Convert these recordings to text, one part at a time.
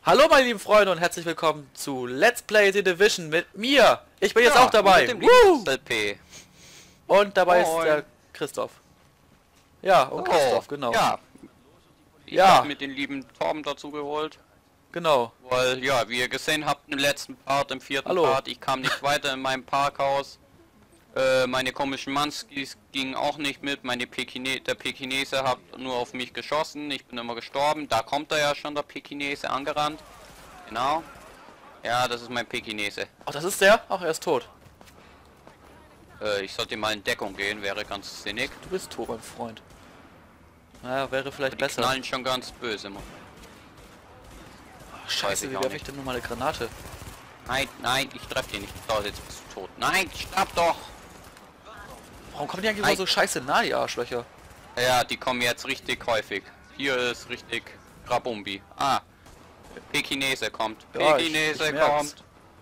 Hallo meine lieben Freunde und herzlich willkommen zu Let's Play The Division mit mir. Ich bin jetzt Ja, auch dabei. mit dem LP. Und dabei ist Moin. der Christoph. Ja, und Christoph, genau. Ja. Ich Ja. habe mit den lieben Torben dazu geholt. Genau. Weil, ja, wie ihr gesehen habt im letzten Part, im vierten Hallo. Part, ich kam nicht weiter in meinem Parkhaus. Meine komischen Manskis gingen auch nicht mit. Der Pekinese hat nur auf mich geschossen. Ich bin immer gestorben. Da kommt er ja schon, der Pekinese, angerannt. Genau. Ja, das ist mein Pekinese. Ach, das ist der? Ach, er ist tot. Ich sollte mal in Deckung gehen, wäre ganz sinnig. Du bist tot, mein Freund. Naja, wäre vielleicht Die besser. knallen schon ganz böse, Mann. Ach, Scheiße, ich wie auch werfe ich nicht. denn nun mal eine Granate? Nein, nein, ich treffe dich nicht. So, jetzt bist du tot. Nein, sterb doch! Warum kommen die eigentlich immer so scheiße nah, die Arschlöcher? Ja, die kommen jetzt richtig häufig. Hier ist richtig Rabumbi. Ah, Pekinese kommt. Ja, Pekinese ich merk's. kommt.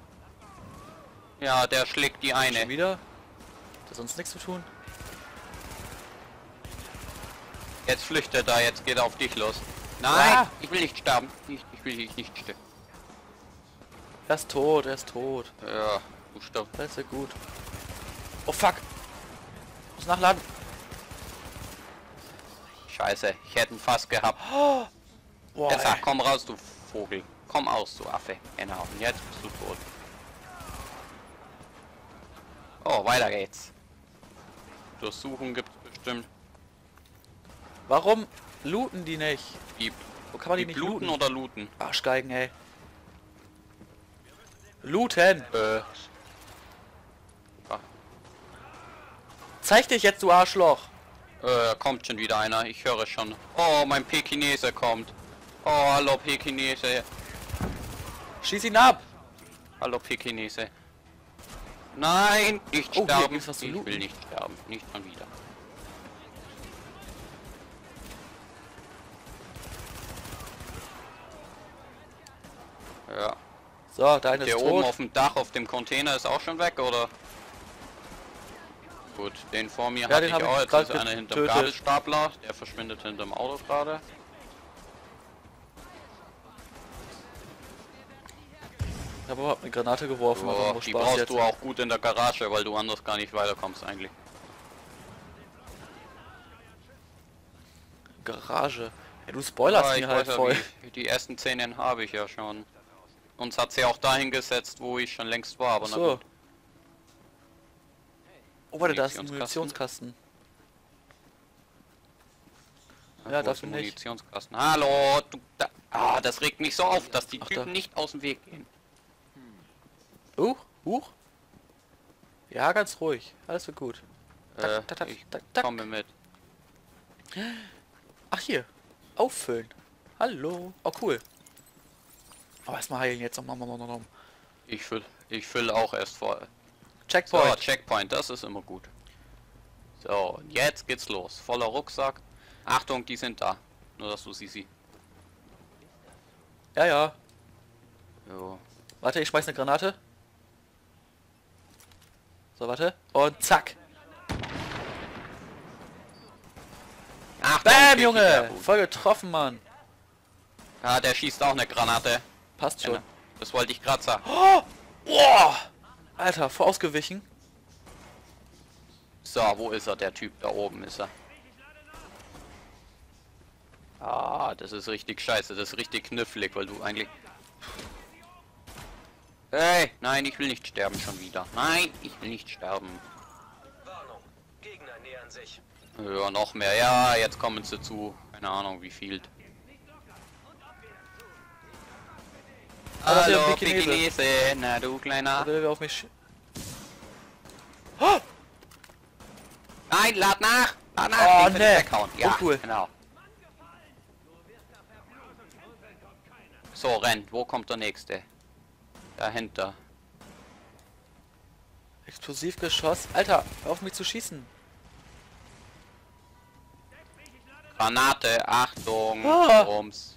Ja, der schlägt die eine. Schon wieder? Hat er sonst nichts zu tun? Jetzt flüchtet er, jetzt geht er auf dich los. Nein, Ah. ich will nicht sterben. Ich will dich nicht sterben. Er ist tot, er ist tot. Ja, du stirbst. Das ist ja gut. Oh fuck! Muss nachladen. Scheiße, ich hätte ihn fast gehabt. Boah, Jetzt ey. komm raus, du Vogel. Komm aus, du Affe. Genau, und jetzt bist du tot. Oh, weiter geht's. Durchsuchen gibt's bestimmt. Warum looten die nicht? Die, Wo kann man die die nicht bluten looten? oder looten? Arschgeigen, ey. Looten! Zeig dich jetzt, du Arschloch! Kommt schon wieder einer, ich höre schon. Oh, mein Pekinese kommt. Oh, hallo Pekinese. Schieß ihn ab! Hallo Pekinese. Nein, nicht Oh, hier sterben. gibt's was zu Ich looten. will nicht sterben, nicht schon wieder. Ja. So, der eine Der ist oben tot. auf dem Dach, auf dem Container ist auch schon weg, oder? Gut, den vor mir Ja, hatte den ich hab ich auch. Jetzt grad ist einer hinterm getötet. Gabelstapler. Der verschwindet hinterm Auto gerade. Ich habe überhaupt eine Granate geworfen, aber Oh, nur die Spaß brauchst jetzt. du auch gut in der Garage, weil du anders gar nicht weiterkommst eigentlich. Garage. Ja, du spoilerst Ah, mir halt weiß ja, voll. die ersten 10 habe ich ja schon. Uns hat sie auch dahin gesetzt, wo ich schon längst war, aber na So. gut. Oh, warte, da ist ein Munitionskasten. Munitionskasten. Ja, Wo dafür ist ein nicht. Munitionskasten. Hallo, du da. Ah, das regt mich so auf, dass die Ach, Typen da. nicht aus dem Weg gehen. Huch. Ja, ganz ruhig. Alles wird gut. Tak, tak, tak, Ich tak, tak. komme mit. Ach, hier. Auffüllen. Hallo. Oh, cool. Oh, erstmal heilen jetzt. Nom. Ich füll auch erst vor. So, Checkpoint. Checkpoint, das ist immer gut. So, und jetzt geht's los. Voller Rucksack. Achtung, die sind da. Nur, dass du sie siehst. Ja. Jo. Warte, ich schmeiß eine Granate. So, warte. Und zack. Achtung, Bam, Kiki, Junge. sehr gut. Voll getroffen, Mann. Ah, der schießt auch eine Granate. Passt schon. Ja, das wollte ich gerade sagen. Oh! Boah! Alter, vorausgewichen. So, wo ist er? Der Typ da oben ist er. Ah, das ist richtig scheiße. Das ist richtig knifflig, weil du eigentlich... Hey, nein, ich will nicht sterben schon wieder. Nein, ich will nicht sterben. Warnung. Gegner nähern sich. Ja, noch mehr. Ja, jetzt kommen sie zu. Keine Ahnung, wie viel. Ah, das ist ja ein Hallo, Pekinese. Pekinese. Na, du kleiner. Der will auf mich. Oh! Nein, lad nach! Lad nach! Oh, den will ich nee. weghauen. Ja, Oh, cool. genau. So, rennt. Wo kommt der nächste? Dahinter. Explosivgeschoss. Alter, hör auf mich zu schießen. Granate, Achtung! Ah. Rums.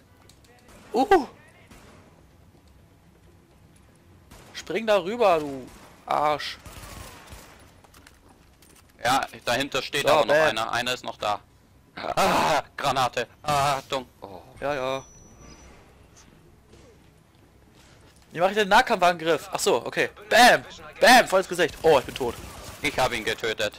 Spring da rüber, du Arsch. Ja, dahinter steht So, aber noch bam. einer. Einer ist noch da. Ah, Granate. Achtung. Oh. Ja. Wie mache ich den Nahkampfangriff? Ach so, okay. Bam! Bam! Volles Gesicht. Oh, ich bin tot. Ich habe ihn getötet.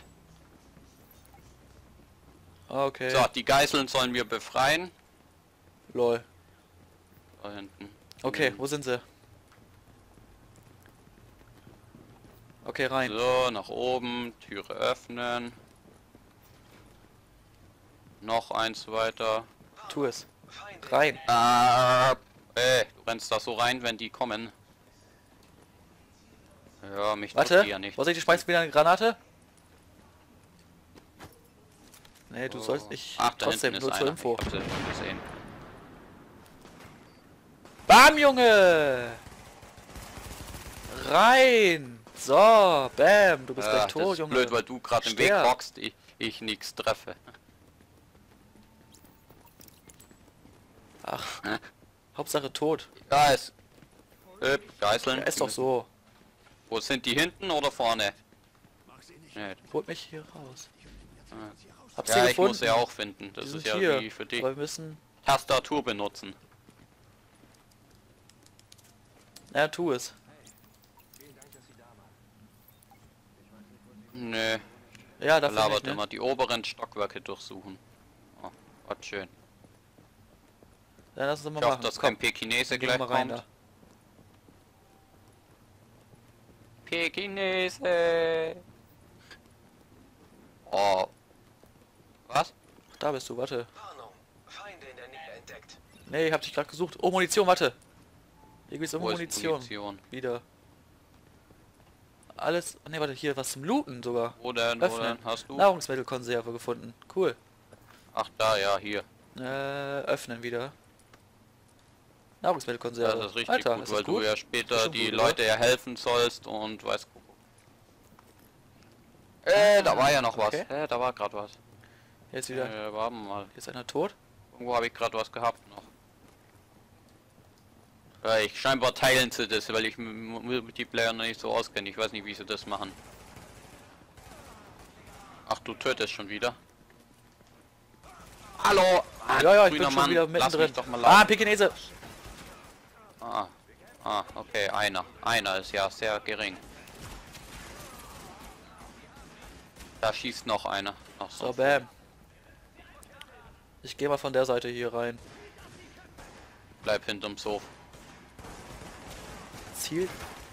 Okay. So, die Geiseln sollen wir befreien. Lol. Da hinten. Okay, wo sind sie? Okay, rein. So, nach oben, Türe öffnen. Noch eins weiter. Tu es. Feinde. Rein. Du rennst da so rein, wenn die kommen. Ja, mich trifft Warte, die ja nicht. Vorsicht, ich schmeiß wieder eine Granate. Nee, du sollst nicht. Ach, da Trotzdem, hinten nur ist zur einer. Info. Ich hab's ja schon gesehen. Bam, Junge! Rein! So, bam, du bist gleich Das tot, ist Junge. blöd, weil du gerade im Weg Sterb. hockst, ich nichts treffe. Ach, Hauptsache tot. Da ist. Geiseln. Ja, ist doch so. Wo sind die, hinten oder vorne? Nee. Holt mich hier raus. Ah. Hab's Ja, sie ich muss gefunden. sie auch finden. Das Die ist sind ja hier. wie für dich. Aber wir müssen. Tastatur benutzen. Ja, tu es. Nö, Ja, da dafür labert nicht, ne? immer die oberen Stockwerke durchsuchen. Oh, was schön. Ja, lass uns mal Ich hoffe, machen. dass Komm, kein Pekinese gehen wir gleich mal rein kommt. da. Pekinese! Oh. Was? Ach, da bist du, warte. Warnung. Feinde in der Nähe entdeckt. Nee, ich hab dich gerade gesucht. Oh, Munition, warte. Hier gibt's Wo ist Munition. Munition? Wieder. Alles. Ne, warte, hier was zum Looten sogar. Wo denn? Wo Öffnen. denn? Hast du? Nahrungsmittelkonserve gefunden. Cool. Ach, da, ja, hier. Öffnen wieder. Nahrungsmittelkonserve. Das ist richtig Alter, gut, ist weil das gut? du ja später Bestimmt die gut, Leute ja helfen sollst und weiß. Da war ja noch was. okay. Da war gerade was. Jetzt wieder. Warte mal. Hier ist einer tot. Irgendwo habe ich gerade was gehabt noch. Ja, ich scheinbar teilen sie das, weil ich mit die Player noch nicht so auskenne. Ich weiß nicht, wie sie das machen. Ach, du tötest schon wieder. Hallo! Ja, ich bin grüner schon Mann, wieder lass mittendrin. mich doch mal Ah, laufen. Pekinese. Okay, einer. Einer ist ja sehr gering. Da schießt noch einer. Noch So, bam. Ich gehe mal von der Seite hier rein. Bleib hinterm Sofa. Ziel.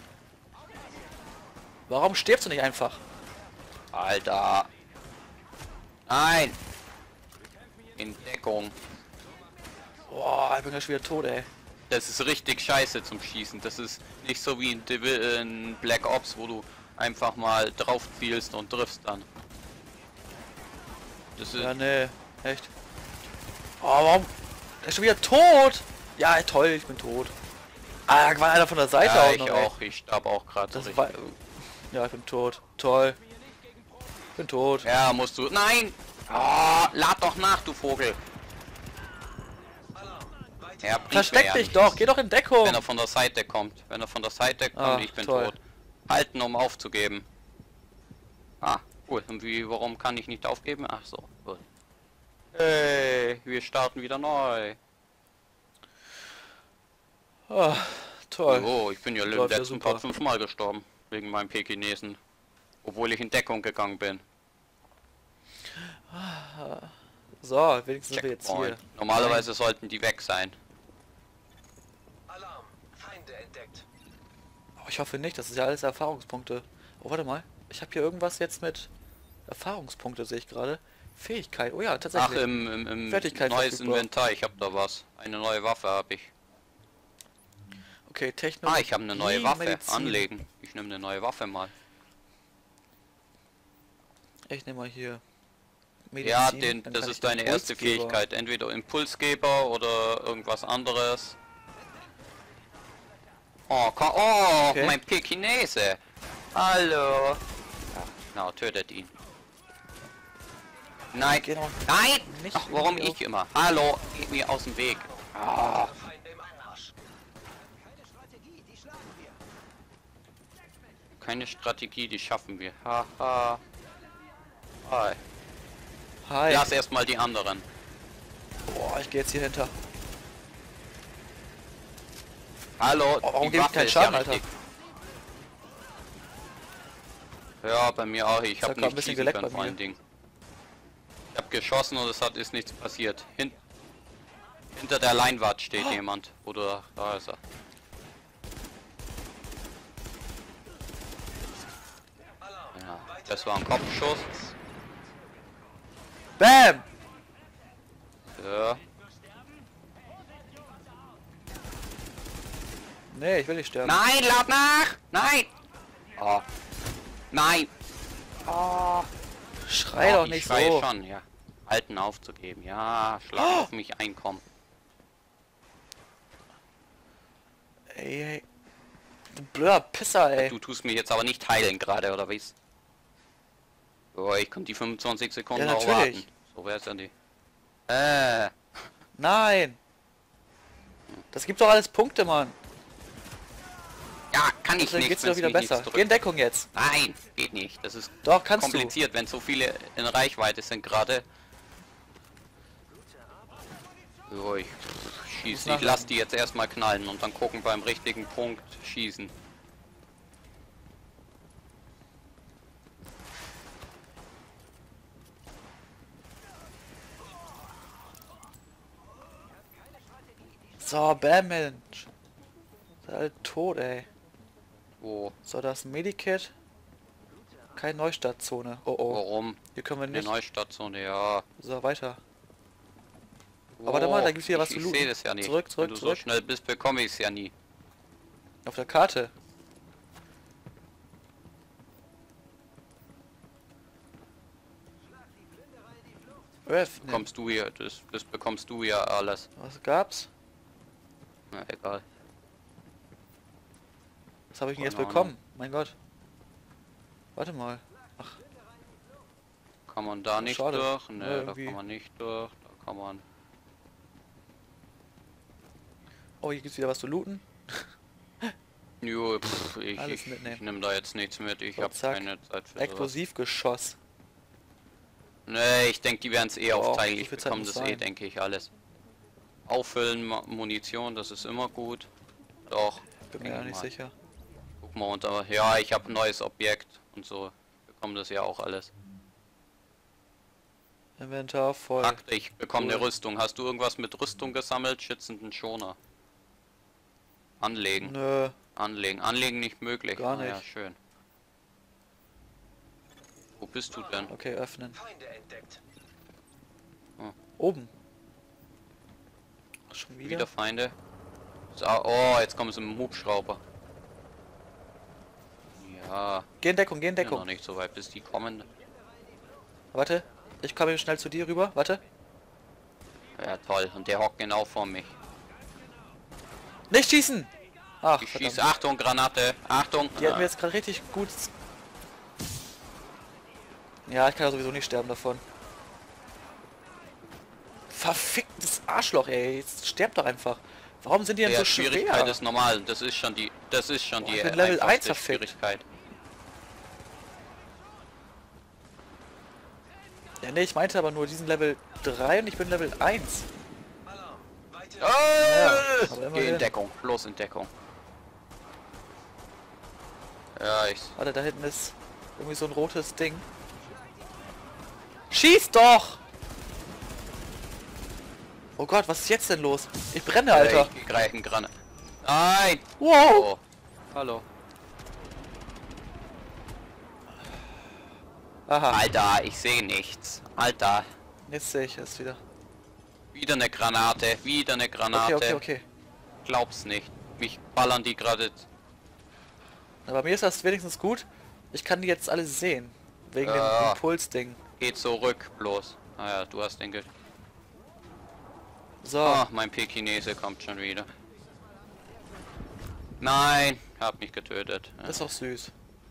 Warum stirbst du nicht einfach? Alter. Nein! In Deckung. Boah, ich bin gleich wieder tot, ey. Das ist richtig scheiße zum Schießen. Das ist nicht so wie in Black Ops, wo du einfach mal drauf zielst und triffst dann. Das ist Ja, nee. Echt. Oh, warum? Er ist schon wieder tot! Ja, toll, ich bin tot. Ah, da war einer von der Seite ja, auch ich noch, ey. auch. Ich starb auch gerade so Das richtig. war... Ja, ich bin tot. Toll. Ich bin tot. Ja, musst du. Nein! Oh, lad doch nach, du Vogel! Alarm. Weiter. Ja, bringt mir Versteck ja dich nichts. doch, geh doch in Deckung. Wenn er von der Seite kommt. Wenn er von der Seite kommt, Ah, ich bin toll. tot. Halten, um aufzugeben. Ah, cool. Und warum kann ich nicht aufgeben? Ach so, gut. Hey, wir starten wieder neu. Ah, toll. Oh, ich bin ja im Läuft ja letzten super. Part 5-mal gestorben. Wegen meinem Pekinesen. Obwohl ich in Deckung gegangen bin. So, wenigstens sind wir jetzt hier. Checkpoint. Normalerweise sollten die weg sein. Alarm. Feinde entdeckt. Oh, ich hoffe nicht, das ist ja alles Erfahrungspunkte. Oh, warte mal. Ich habe hier irgendwas jetzt mit Erfahrungspunkte, sehe ich gerade. Fähigkeit. Oh ja, Ach, tatsächlich. im Fertigkeit neues verfügbar. Inventar. Ich habe da was. Eine neue Waffe habe ich. Okay, Technologie. Ah, ich habe eine neue Waffe. Medizin. Anlegen. Ich nehme eine neue Waffe mal. Ich nehme mal hier. Medizin, Ja, dann das kann ich ist deine den erste Pulsgeber- Fähigkeit. Entweder Impulsgeber oder irgendwas anderes. Oh, Okay. mein Pekinese. Hallo. Ja, genau, tötet ihn. Nein, Genau. nein! Nicht Ach, warum irgendwie ich immer? Hallo, geht mir aus dem Weg. Ah, Feinde im Anmarsch. keine Strategie, die schaffen wir. Haha. Hi. Hi. Lass erstmal die anderen. Boah, ich gehe jetzt hier hinter. Hallo, Oh, warum die gebe ich Waffe keinen ist Schaden, ja Alter? richtig. Ja, bei mir auch. Ich hat habe grad ein nicht bisschen schießen geleckt können, bei vor allen mir. Dingen. Ich habe geschossen und ist nichts passiert. Hinter der Leinwand steht jemand. Oder da ist er. Ja, das war ein Kopfschuss. Bam! Ja. Nee, ich will nicht sterben. Nein, lad nach! Nein! Oh. Nein! Schrei Ja, doch ich nicht schreie so. schon, ja. Halten aufzugeben. Ja, schlag auf mich einkommen. Ey. Du blöder Pisser, ey. Du tust mich jetzt aber nicht heilen gerade, oder was? Oh, ich konnte die 25 Sekunden Ja, auch natürlich. warten. So wär's ja nicht. Nein. Das gibt doch alles Punkte, Mann. Ja, kann ich Dann nicht. geht's dir doch wieder besser. Geh in Deckung jetzt. Nein, geht nicht. Das ist Doch, kannst du. kompliziert, wenn so viele in Reichweite sind gerade. So, ich schieße. Ich lasse die jetzt erstmal knallen und dann gucken beim richtigen Punkt schießen. So, bam, Mensch. Seid alle tot, ey. Wo? So, das ist ein Medikit. Keine Neustartzone. Oh, oh. Warum? Hier können wir Eine nicht. Neustartzone, ja. So, weiter. Aber warte mal, da gibt's wieder was zu Ich looten. sehe das ja nicht. Zurück, Wenn zurück, du zurück. so schnell bist, bekomme ich es ja nie. Auf der Karte. Öffnen. Bekommst du hier, das bekommst du ja alles. Was gab's? Na egal. Was habe ich denn jetzt Keine bekommen? Mein Gott. Warte mal. Ach, Kann man da nicht schade. durch? Ja, Ne, da irgendwie. kann man nicht durch. Da kann man. oh, hier gibt's wieder was zu looten. Jo, Alles ich mitnehmen. nehme da jetzt nichts mit. Ich So, habe zack. keine Zeit für sowas. Explosivgeschoss. Ne, ich denke, die werden es eh Doch, aufteilen. so Ich viel Zeit bekomme muss das eh, sein. denke ich, alles. Auffüllen, Munition, das ist immer gut. Doch. Bin mir denke ja nicht mal. sicher. Guck mal unter. Ja, ich habe ein neues Objekt und so. Ich bekomme das ja auch alles. Inventar voll. Praktisch, ich bekomme Cool. eine Rüstung. Hast du irgendwas mit Rüstung gesammelt? Schützenden Schoner. Anlegen. Nö. Anlegen. Anlegen nicht möglich. Gar Ah, ja, nicht. schön. Wo bist du denn? Okay, öffnen. Feinde entdeckt. Oben. Ach, schon wieder? Wieder Feinde. So, oh, jetzt kommen sie mit dem Hubschrauber. Ja, Geh in Deckung, geh in bin noch Deckung. nicht so weit, bis die kommen. Warte. Ich komme schnell zu dir rüber. Warte. Ja, toll. Und der hockt genau vor mich. Nicht schießen! Ach, Ich verdammt. schieße. Achtung, Granate. Achtung. Die hatten wir jetzt gerade richtig gut. Ja, ich kann ja sowieso nicht sterben davon. Verficktes Arschloch, ey. Jetzt sterbt doch einfach. Warum sind die denn Der so Schwierigkeit schwer? ist normal. Das ist schon die. Das ist schon Boah, die ich bin Level 1 einfachste verfickt. Schwierigkeit. Ja, nee, ich meinte aber nur diesen Level 3 und ich bin Level 1. Alarm. Weite. aber Geh immerhin. in Deckung. Bloß in Deckung. Ja, ich. Warte, da hinten ist irgendwie so ein rotes Ding. Schieß doch! Oh Gott, was ist jetzt denn los? Ich brenne, Alter. Ich greife einen Granat. Nein! Wow! Oh. Hallo. Aha, Alter, ich sehe nichts. Alter. jetzt sehe ich es wieder. Wieder eine Granate. Wieder eine Granate. Okay. Glaub's nicht. Mich ballern die gerade. Aber mir ist das wenigstens gut. Ich kann die jetzt alle sehen. Wegen dem Ja. Impulsding. Geht zurück bloß. Naja, du hast den Ge. So, Ach, mein Pekinese kommt schon wieder. Nein, hab mich getötet. Ja. ist doch süß.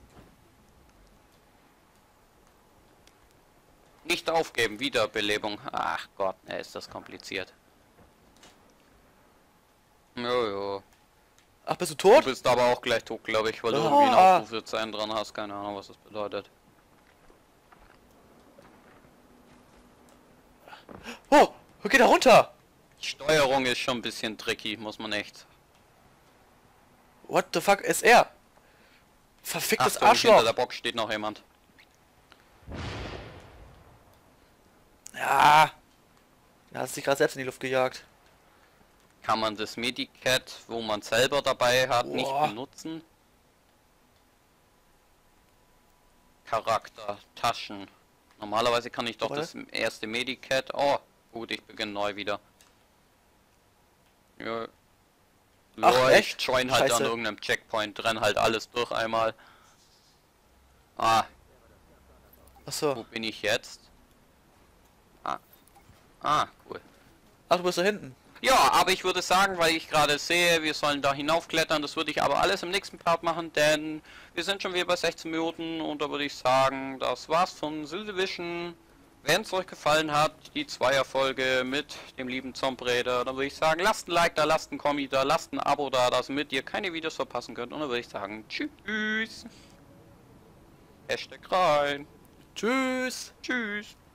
Nicht aufgeben, Wiederbelebung. Ach Gott, ist das kompliziert. Jojo. Ach, bist du Du tot? bist aber auch gleich tot, glaube ich, weil du Ah. irgendwie einen Ausrufezeichen dran hast. Keine Ahnung, was das bedeutet. Oh, geh da runter! Die Steuerung ist schon ein bisschen tricky, muss man echt What the fuck ist er? Verficktes Achtung, hinter Arschloch. der Box steht noch jemand. Ja. Er hat sich gerade selbst in die Luft gejagt. Kann man das Medicat, wo man selber dabei hat, nicht Boah. benutzen? Charakter, Taschen. Normalerweise kann ich doch Warte. das erste Medicat... Oh, gut, ich beginne neu wieder. Ja. Ach, Ja, echt? ich join halt an Scheiße. irgendeinem Checkpoint, renn halt alles durch einmal. Ah, wo Achso. bin ich jetzt? Cool. Ach, du bist da hinten. Ja, aber ich würde sagen, weil ich gerade sehe, wir sollen da hinaufklettern, das würde ich aber alles im nächsten Part machen, denn wir sind schon wieder bei 16 Minuten und da würde ich sagen, das war's von Sildivision. Wenn es euch gefallen hat, die Zweierfolge mit dem lieben Zombraider, dann würde ich sagen, lasst ein Like da, lasst ein Kommi da, lasst ein Abo da, damit ihr keine Videos verpassen könnt und dann würde ich sagen, tschüss. Hashtag rein. Tschüss. Tschüss.